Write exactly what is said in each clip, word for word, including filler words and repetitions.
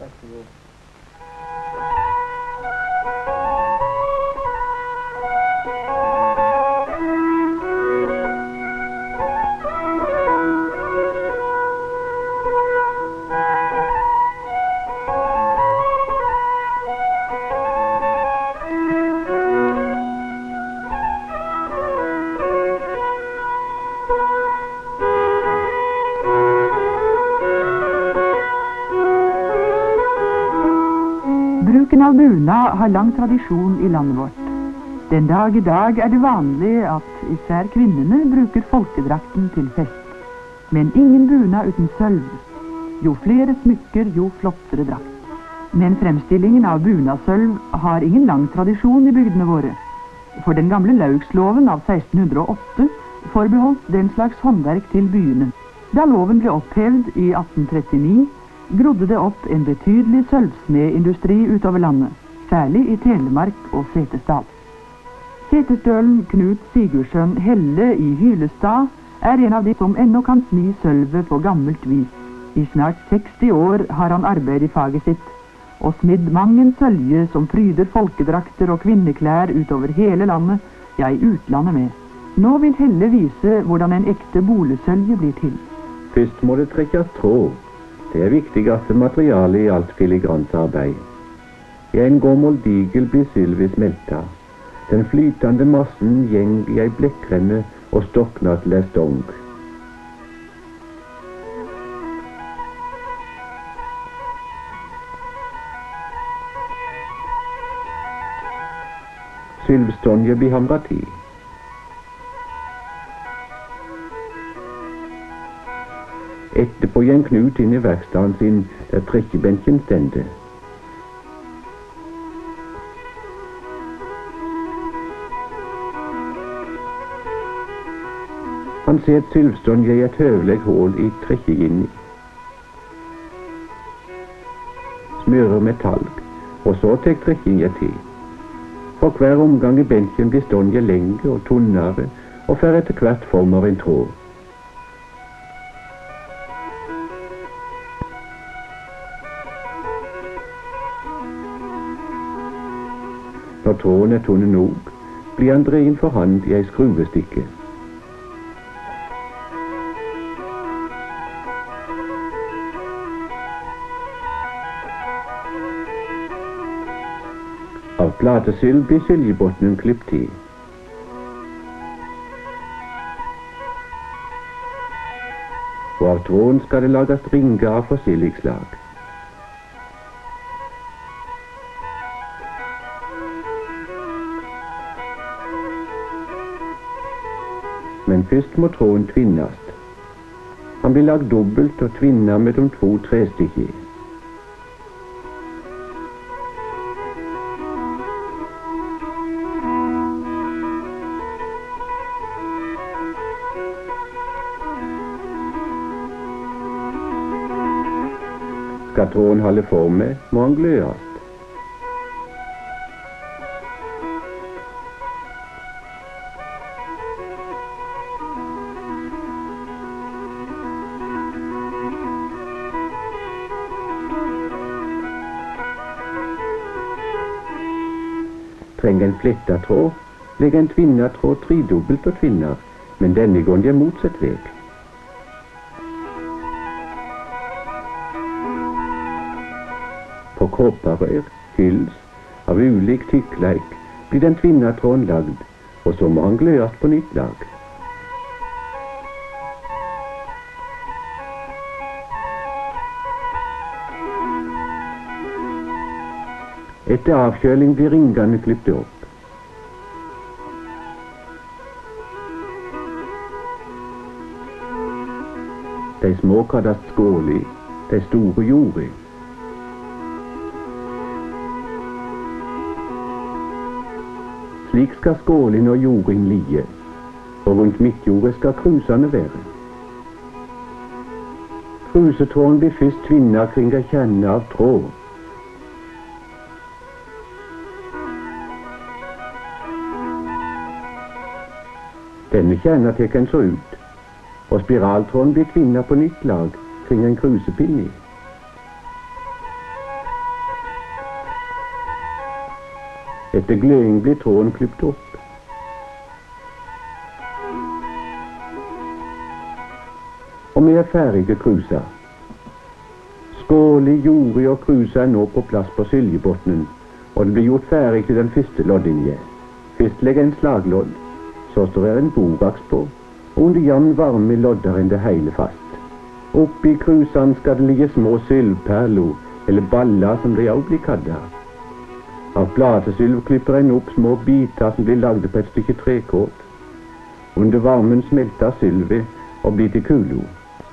Vær så god. Bruken av bunad har lang tradisjon i landet vårt. Den dag i dag er det vanlig at især kvinnene bruker folkedrakten til fest. Men ingen bunad uten sølv. Jo flere smykker, jo flottere drakt. Men fremstillingen av bunadsølv har ingen lang tradisjon i bygdene våre. For den gamle laugsloven av seksten hundre og åtte forbeholdt den slags håndverk til byene. Da loven ble opphevd i atten trettini, grodde det opp en betydelig sølvsmedindustri utover landet, særlig i Telemark og Setesdal. Setesdølen Knut Sigurdsson Helle i Hylestad er en av de som ennå kan smi sølvet på gammelt vis. I snart seksti år har han arbeid i faget sitt, og smidd mang en sølje som pryder folkedrakter og kvinneklær utover hele landet, ja i utlandet med. Nå vil Helle vise hvordan en ekte bolesølje blir til. Først må det trekkes tråd. Det er viktigste materiale i alt filigrant arbeid. I en gommel digel blir sylvet smelta. Den flytande massen gjeng i ei blekkrenne og stokna til ei stong. Sylvstonje blir hamret i. Etterpå gjen Knut inn i verkstaden sin der trekkebenken stende. Han ser et sylvstonje i et høvleg hål i trekkeginni. Smører med talg, og så tek trekkinga til. For hver omgang i benken blir stonje lengre og tunnere, og får etter hvert form av en tråd. Når tråden er tunne nok, blir han dreien for hand i ei skruvestikke. Av platesyll blir syljebotnen klipt til. Og av tråden skal det lages ringer av forskjellig slag. Men først må tråden tvinnes. Han blir lagt dobbelt og tvinnet med de to trestykker. Skal tråden holde formet, må han glødes. Trenger en flettet tråd, legger en tvinnet tråd tredobbelt og tvinner, men denne går det motsatt vei. På kopperrør, hyls, av ulik tykkleik, blir den tvinnet tråden lagd, og så må han glødes på nytt lag. Etter avkjøling blir ringene klippet opp. De små kalles skåli, de store jordi. Slik skal skålin og jordin lie, og rundt midtjordet skal krusene være. Krusetråden blir først tvinnet kring ei kjerne av tråd. Denne kjerna tek en så ut, og spiraltråden blir tvinnet på nytt lag kring en krusepinne. Etter gløing blir tråden klippet opp. Og vi er ferdige krusa. Skåli, Jori og krusa er nå på plass på Siljebotnen, og det blir gjort ferdig til den første loddinje. Først legger en slaglodd, så står det en boraks på, og under jevn varme lodder en det hele fast. Oppi krusan skal det ligge små sylvperler, eller baller som de også blir kallet. Av platesylv klipper en opp små biter som blir lagde på et stykke trekåt. Under varmen smelter sylvet og blir til kuler.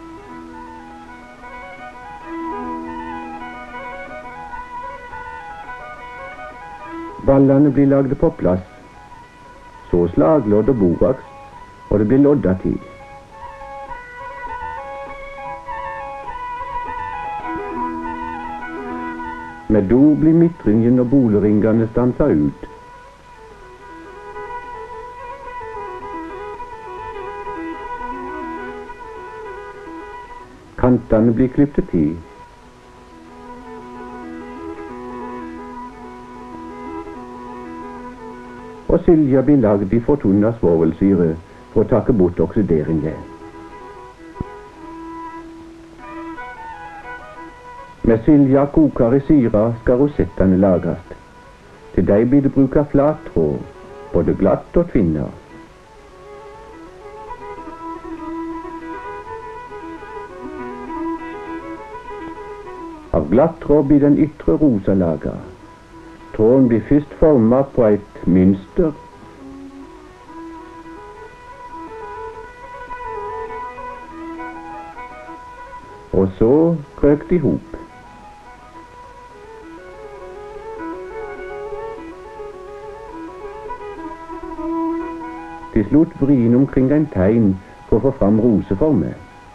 Ballene blir lagde på plass, så slaglodd og boraks, og det blir lodda til. Med do blir midtringen og boleringene stansa ut. Kantene blir klippet til. Og silja blir lagd i fortunna svovelsyre for å takke bort oksideringen. Med silja koker i syra skal rosettene lagast. Til deg blir det bruka flat tråd, både glatt og tvinna. Av glatt tråd blir den ytre rosa laga. Tråden blir først formet på et mønster, og så krøkt i hop. Til slutt vrien omkring en tegn for å få fram roseformer.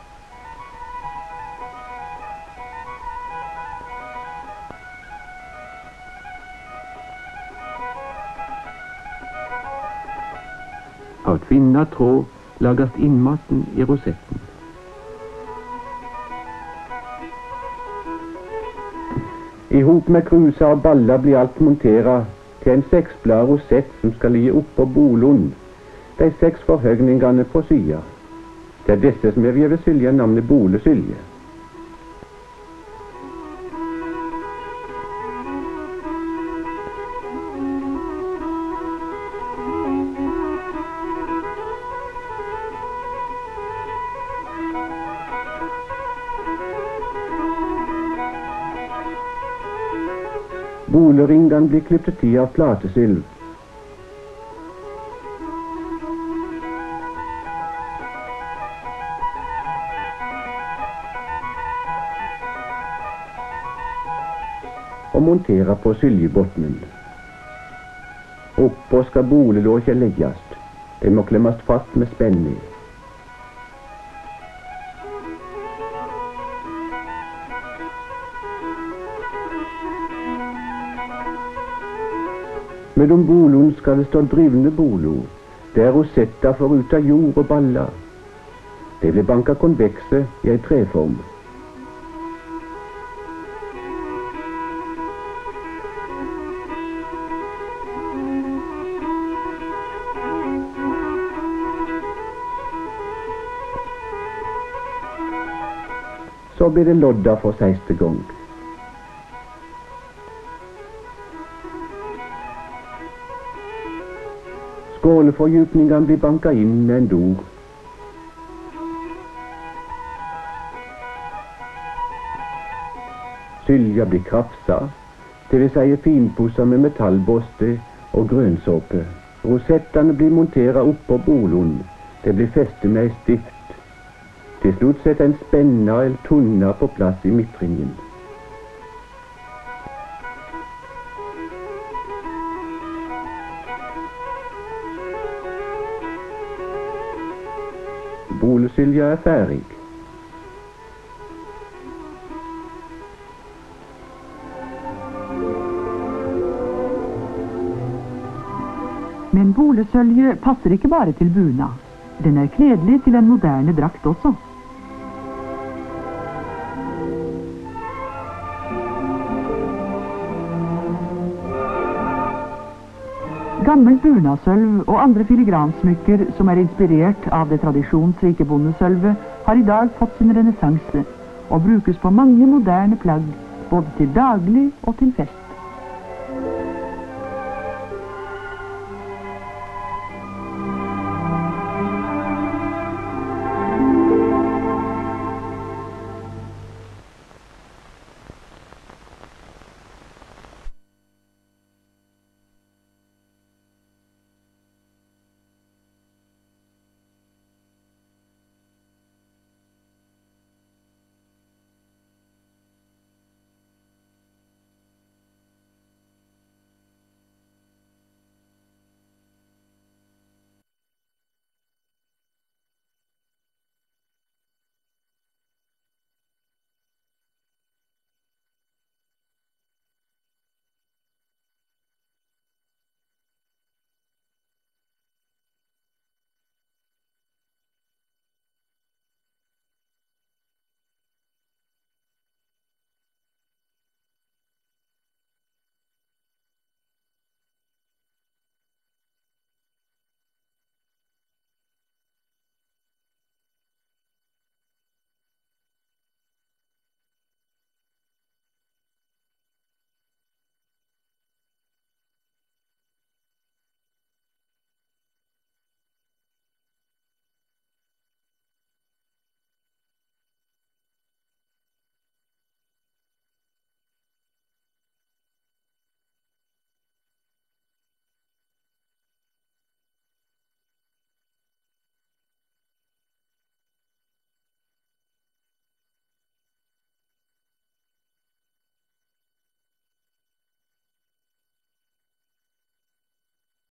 Av tvinna tråd lagast innmaten i rosetten. I hop med krusa og baller blir alt monteret til en seksblad rosett som skal ligge oppå bolund. De seks forhøgningene på sida. Det er disse som er ved sylja navnet bolesylje. Boleringene blir klippet til av platesylv. Og monterer på Siljebotnen. Oppå skal bolelåkja leggjast. De må klemmast fast med spenning. Mellom bolon skal det stå drivende bolo. Det er rosetta for ut av jord og baller. Det blir banka konvekse i ei treform. Så blir det lodda for siste gang. Skålefordypningene blir banka inn med en dor. Sylja blir krafsa, det vil si finpussa med metallboste og grønnsåpe. Rosettene blir monteret oppå bolon. Det blir festet med ei stift. Til slutt setter en spenna eller tunna på plass i midtringen. Bolesylja er ferdig. Men bolesølje passer ikke bare til buna. Den er kledelig til en moderne drakt også. Gammelt bunasølv og andre filigransmykker som er inspirert av det tradisjonsrike bondesølvet, har i dag fått sin renessanse og brukes på mange moderne plagg, både til daglig og til fest.